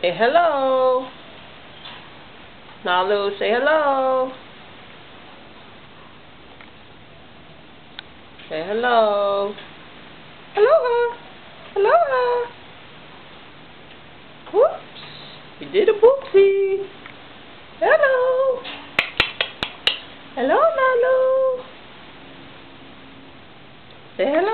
Say hello. Nalu, say hello. Say hello. Aloha. Aloha. Whoops. You did a boopsie. Hello. Hello, Nalu. Say hello.